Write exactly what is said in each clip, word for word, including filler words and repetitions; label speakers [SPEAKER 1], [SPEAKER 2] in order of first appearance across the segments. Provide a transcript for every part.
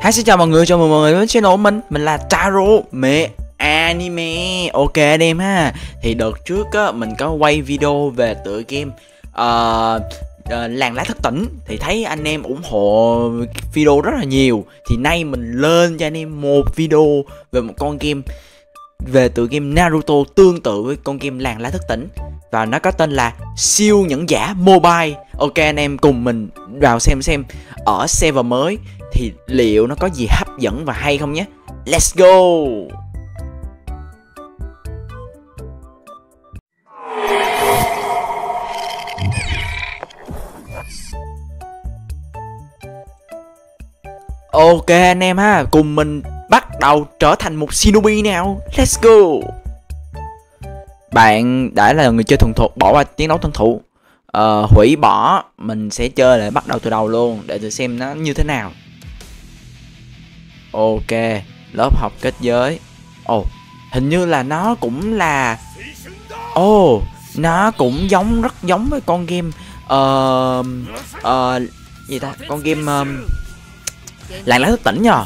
[SPEAKER 1] Hi, xin chào mọi người, chào mừng mọi người đến channel của mình. Mình là Taro mẹ anime. Ok anh em ha. Thì đợt trước á mình có quay video về tựa game uh, uh, Làng Lá Thất Tỉnh. Thì thấy anh em ủng hộ video rất là nhiều. Thì nay mình lên cho anh em một video về một con game, về tựa game Naruto tương tự với con game Làng Lá Thất Tỉnh, và nó có tên là Siêu Nhẫn Giả Mobile. Ok anh em cùng mình vào xem xem ở server mới thì liệu nó có gì hấp dẫn và hay không nhé. Let's go. Ok anh em ha, cùng mình bắt đầu trở thành một shinobi nào. Let's go. Bạn đã là người chơi thuần thục, bỏ qua tiếng nói thân thủ, uh, hủy bỏ. Mình sẽ chơi lại bắt đầu từ đầu luôn để thử xem nó như thế nào. Ok, lớp học kết giới. Ồ, oh, hình như là nó cũng là Ồ, oh, nó cũng giống, rất giống với con game uh, uh, gì ta, con game um, Làng Lá Thất Tỉnh nhờ.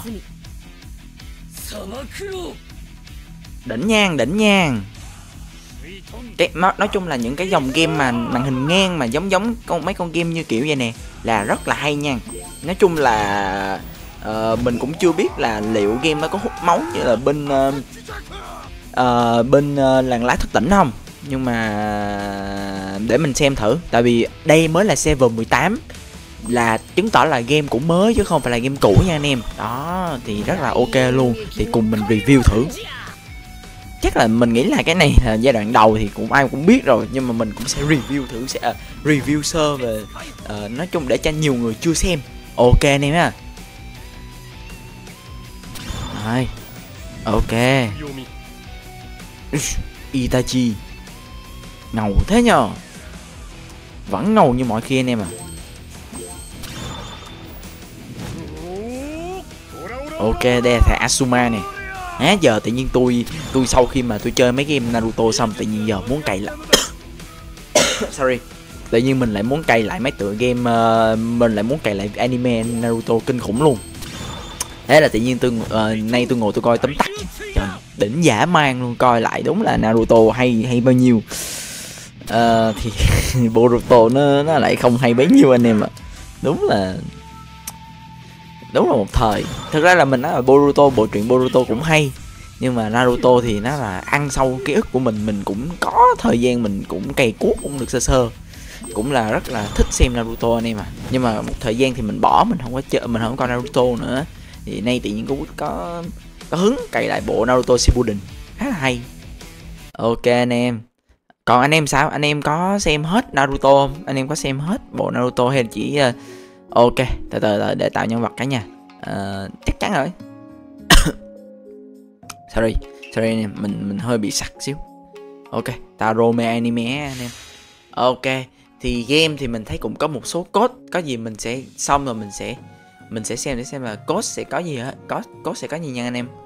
[SPEAKER 1] Đỉnh nhan, đỉnh nhan. Cái, nó, nói chung là những cái dòng game mà màn hình ngang mà giống giống con mấy con game như kiểu vậy nè là rất là hay nha. Nói chung là uh, mình cũng chưa biết là liệu game nó có hút máu như là bên uh, uh, bên uh, Làng Lá Thất Tỉnh không, nhưng mà để mình xem thử. Tại vì đây mới là server mười tám, là chứng tỏ là game cũng mới chứ không phải là game cũ nha anh em. Đó thì rất là ok luôn. Thì cùng mình review thử. Chắc là mình nghĩ là cái này là giai đoạn đầu thì cũng ai cũng biết rồi, nhưng mà mình cũng sẽ review thử, sẽ uh, review sơ về uh, nói chung để cho nhiều người chưa xem. Ok anh em ha. Rồi. Ok. Itachi ngầu thế nhờ. Vẫn ngầu như mọi khi anh em à. Ok, đây là thằng Asuma nè. Á, giờ tự nhiên tôi tôi sau khi mà tôi chơi mấy game Naruto xong, tự nhiên giờ muốn cày lại sorry, tự nhiên mình lại muốn cày lại mấy tựa game, uh, mình lại muốn cày lại anime Naruto kinh khủng luôn. Thế là tự nhiên tôi uh, nay tôi ngồi tôi coi tóm tắt. Trời, đỉnh dã man luôn, coi lại đúng là Naruto hay hay bao nhiêu. Uh, thì Boruto nó nó lại không hay bấy nhiêu anh em ạ. Đúng là đúng là một thời. Thực ra là mình nói là Boruto, bộ truyện Boruto cũng hay, nhưng mà Naruto thì nó là ăn sâu ký ức của mình. Mình cũng có thời gian mình cũng cày cuốc cũng được sơ sơ, cũng là rất là thích xem Naruto anh em à. Nhưng mà một thời gian thì mình bỏ, mình không có chơi, mình không có coi Naruto nữa. Thì nay tự nhiên có có có hứng cày lại bộ Naruto Shippuden, khá là hay. Ok anh em. Còn anh em sao? Anh em có xem hết Naruto không? Anh em có xem hết bộ Naruto hay là chỉ uh... ok, từ từ để tạo nhân vật cái nha. Uh, chắc chắn rồi. sorry, sorry anh em, mình mình hơi bị sặc xíu. Ok, Taro mê anime anh em. Ok, thì game thì mình thấy cũng có một số code, có gì mình sẽ xong rồi mình sẽ mình sẽ xem để xem là code sẽ có gì hết, code code sẽ có gì nha anh em.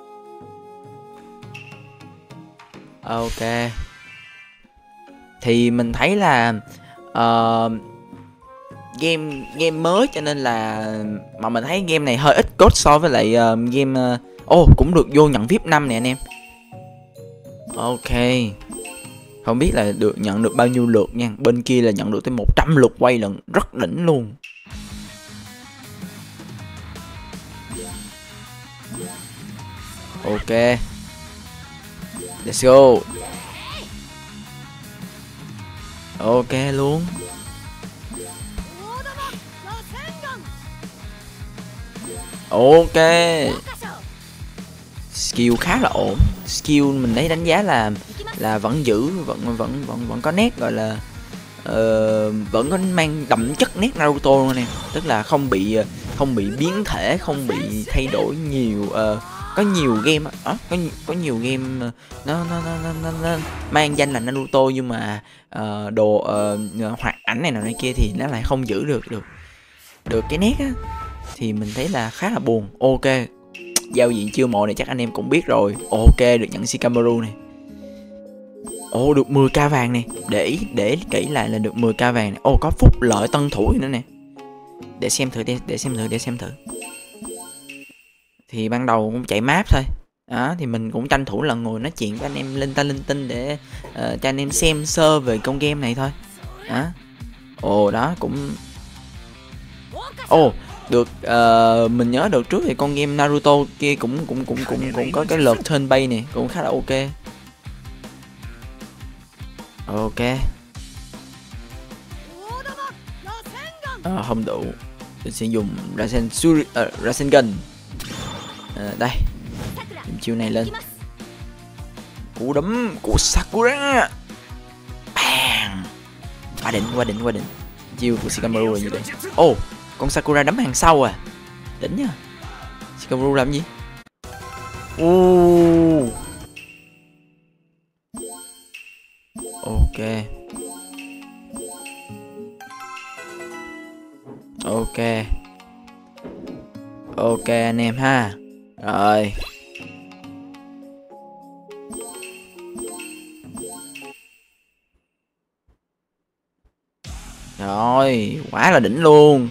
[SPEAKER 1] Ok, thì mình thấy là uh, game game mới cho nên là, mà mình thấy game này hơi ít code so với lại uh, game ô uh, oh, cũng được vô nhận vê i pê năm nè anh em. Ok, không biết là được nhận được bao nhiêu lượt nha. Bên kia là nhận được tới một trăm lượt quay lần, rất đỉnh luôn. Ok, let's go. Ok luôn. Ok, skill khá là ổn. Skill mình thấy đánh giá là là vẫn giữ, vẫn vẫn vẫn vẫn có nét gọi là uh, vẫn có mang đậm chất nét Naruto luôn nè. Tức là không bị không bị biến thể, không bị thay đổi nhiều. Uh, có nhiều game á, có có nhiều game nó nó nó nó, nó, nó mang danh là Naruto, nhưng mà uh, đồ uh, hoạt ảnh này nào này kia thì nó lại không giữ được được được cái nét á. Thì mình thấy là khá là buồn. Ok, giao diện chiêu mộ này chắc anh em cũng biết rồi. Ok, được nhận Shikamaru này. Ồ, được mười k vàng nè. Để ý, để ý kỹ lại là được mười k vàng này. Ồ, có phúc lợi tân thủ nữa nè. Để xem thử, để, để xem thử, để xem thử. thì ban đầu cũng chạy map thôi. Đó thì mình cũng tranh thủ là ngồi nói chuyện với anh em linh ta linh tinh để uh, cho anh em xem sơ về con game này thôi. Đó. Ồ đó cũng ồ được uh, mình nhớ được trước thì con game Naruto kia cũng cũng cũng cũng cũng có cái lượt turn bay này cũng khá là ok. Ok. À, không đủ. Mình sẽ dùng Rasen Suri, uh, Rasengan. Uh, đây. Dùng chiêu này lên. Cú đấm của Sakura. Bang. Quá đỉnh, quá đỉnh, quá đỉnh. Chiêu của Shikamaru là như vậy. Ồ, oh, con Sakura đấm hàng sau à. Đỉnh nha. Shikamaru làm gì? Uh. Ok. Ok. Ok anh em ha. Rồi. Rồi, quá là đỉnh luôn.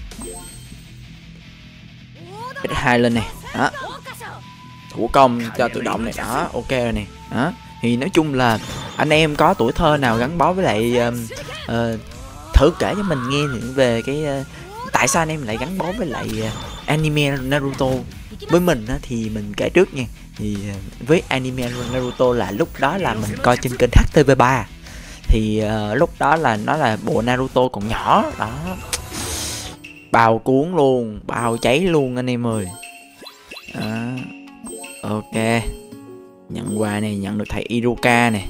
[SPEAKER 1] X hai lên nè. Đó. Thủ công cho tự động này đó, ok rồi nè. Đó. Thì nói chung là anh em có tuổi thơ nào gắn bó với lại uh, uh, thử kể cho mình nghe về cái uh, tại sao anh em lại gắn bó với lại uh, anime Naruto. Với mình á, thì mình kể trước nha. Thì uh, với anime Naruto là lúc đó là mình coi trên kênh H T V ba. Thì uh, lúc đó là nó là bộ Naruto còn nhỏ đó, bao cuốn luôn, bao cháy luôn anh em ơi. Đó. Ok, nhận quà này, nhận được thầy Iruka này.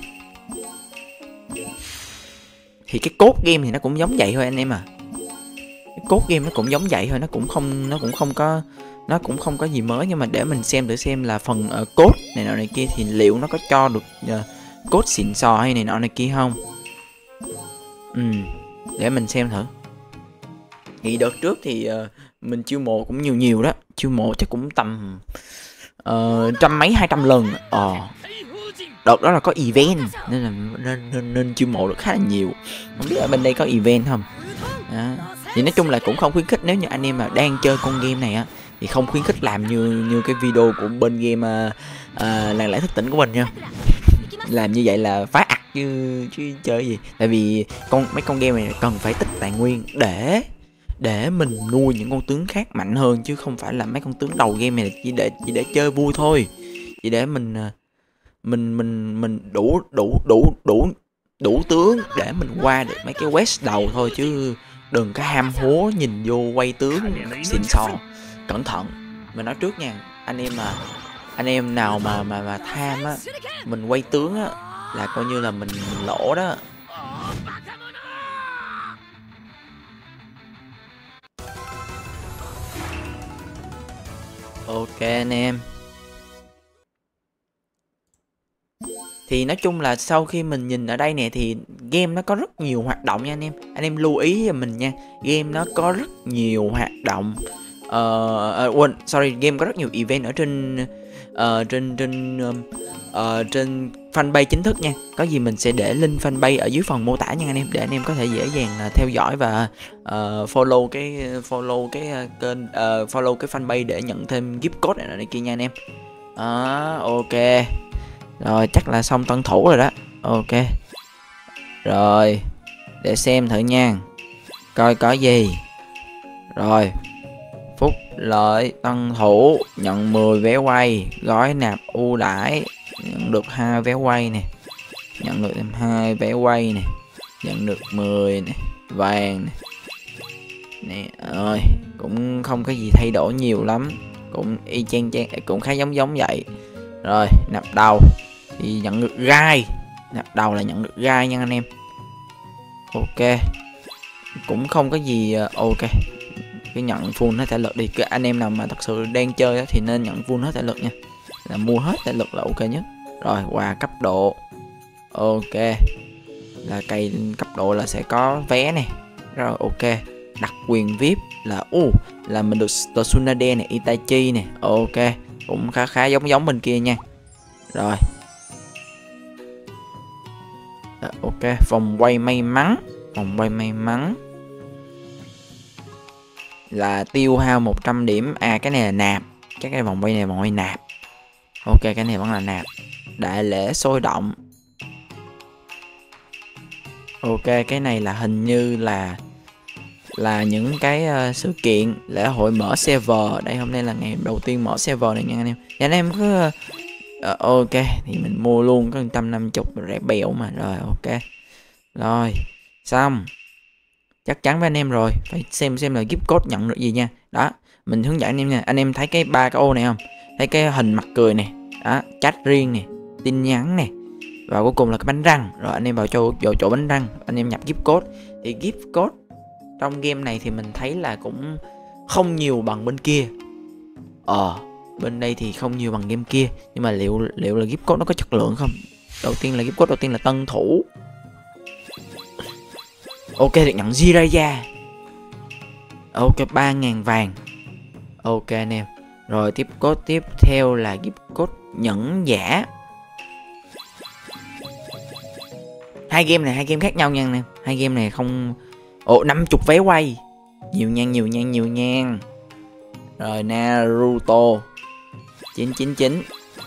[SPEAKER 1] Thì cái cốt game thì nó cũng giống vậy thôi anh em à. Cái cốt game nó cũng giống vậy thôi, nó cũng không nó cũng không có nó cũng không có gì mới, nhưng mà để mình xem thử xem là phần uh, cốt này nọ này kia thì liệu nó có cho được uh, cốt xịn sò hay này nọ này kia không. Ừ, để mình xem thử. Thì đợt trước thì uh, mình chiêu mộ cũng nhiều nhiều đó, chiêu mộ chắc cũng tầm uh, trăm mấy hai trăm lần. Ờ, đợt đó là có event nên là nên nên, nên chiêu mộ được khá là nhiều. Không biết ở bên đây có event không. Đó. Thì nói chung là cũng không khuyến khích, nếu như anh em mà đang chơi con game này á thì không khuyến khích làm như như cái video của bên game uh, uh, làng lẽ thức tỉnh của mình nha. Làm như vậy là phá ặc chứ chứ chơi gì. Tại vì con mấy con game này cần phải tích tài nguyên để để mình nuôi những con tướng khác mạnh hơn, chứ không phải là mấy con tướng đầu game này chỉ để chỉ để chơi vui thôi, chỉ để mình mình mình mình đủ đủ đủ đủ đủ tướng để mình qua được mấy cái quest đầu thôi, chứ đừng có ham hố nhìn vô quay tướng xịn sò. Cẩn thận, mình nói trước nha, anh em mà anh em nào mà mà mà tham á, mình quay tướng á là coi như là mình, mình lỗ đó. Ok anh em. Thì nói chung là sau khi mình nhìn ở đây nè thì game nó có rất nhiều hoạt động nha anh em. Anh em lưu ý cho mình nha. Game nó có rất nhiều hoạt động. Ờ uh, quên, sorry, game có rất nhiều event ở trên uh, trên trên uh, trên fanpage chính thức nha. Có gì mình sẽ để link fanpage ở dưới phần mô tả nha anh em, để anh em có thể dễ dàng uh, theo dõi và uh, follow cái follow cái uh, kênh uh, follow cái fanpage để nhận thêm gift code này, này kia nha anh em. Đó, uh, ok. Rồi chắc là xong tân thủ rồi đó. Ok. Rồi, để xem thử nha, coi có gì. Rồi, phúc lợi tân thủ, nhận mười vé quay, gói nạp ưu đãi, nhận được hai vé quay nè, nhận được thêm hai vé quay nè, nhận được mười nè, vàng nè. Nè, ơi, cũng không có gì thay đổi nhiều lắm, cũng y chang chang, cũng khá giống giống vậy. Rồi, nạp đầu thì nhận được gai, nạp đầu là nhận được gai nha anh em. Ok, cũng không có gì. Ok, cái nhận full hết thể lực đi. Cái anh em nào mà thật sự đang chơi đó, thì nên nhận full hết thể lực nha, là mua hết thể lực là ok nhất. Rồi, quà cấp độ. Ok, là cây cấp độ là sẽ có vé này. Rồi ok, đặc quyền vê i pê là u uh, là mình được Tsunade này, Itachi này. Ok, cũng khá khá giống giống bên kia nha. Rồi, à, ok, vòng quay may mắn, vòng quay may mắn là tiêu hao một trăm điểm. À, cái này là nạp, Chắc cái vòng quay này vòng quay nạp. Ok, cái này vẫn là nạp. Đại lễ sôi động. Ok, cái này là hình như là là những cái uh, sự kiện lễ hội mở server. Đây hôm nay là ngày đầu tiên mở server này nha anh em. Và anh em cứ uh, ok thì mình mua luôn có một trăm năm mươi rẻ bèo mà. Rồi ok. Rồi, xong. Chắc chắn với anh em rồi, phải xem xem là gift code nhận được gì nha. Đó, mình hướng dẫn anh em nha. Anh em thấy cái ba cái ô này không? Thấy cái hình mặt cười này, đó, chat riêng nè, tin nhắn nè, và cuối cùng là cái bánh răng. Rồi anh em vào chỗ vào chỗ bánh răng, anh em nhập gift code. Thì gift code trong game này thì mình thấy là cũng không nhiều bằng bên kia. Ờ, bên đây thì không nhiều bằng game kia, nhưng mà liệu liệu là gift code nó có chất lượng không? Đầu tiên là gift code đầu tiên là tân thủ. Ok, được nhận Jiraiya. Ok, ba ngàn vàng. Ok anh em. Rồi tiếp code tiếp theo là gift code nhẫn giả. Hai game này hai game khác nhau nha anh em. Hai game này không. Ồ, năm mươi vé quay. Nhiều nhan nhiều nhan nhiều nhan. Rồi Naruto chín chín chín.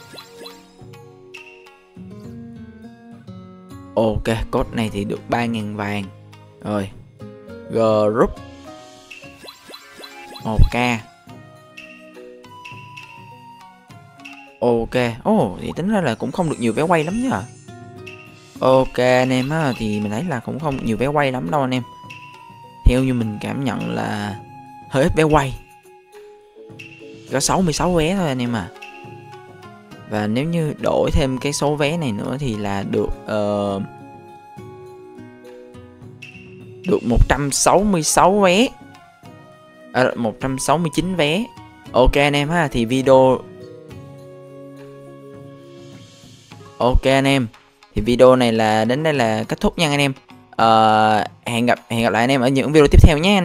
[SPEAKER 1] Ok, code này thì được ba ngàn vàng. Rồi Group một k. Ok. Ồ, oh, thì tính ra là cũng không được nhiều vé quay lắm nhá. Ok anh em á, thì mình thấy là cũng không nhiều vé quay lắm đâu anh em. Theo như mình cảm nhận là hơi ít vé quay. Có sáu mươi sáu vé thôi anh em à. Và nếu như đổi thêm cái số vé này nữa thì là được uh, được một trăm sáu mươi sáu vé. À, một trăm sáu mươi chín vé. Ok anh em ha, thì video Ok anh em, thì video này là đến đây là kết thúc nha anh em. uh, hẹn gặp hẹn gặp lại anh em ở những video tiếp theo nhé.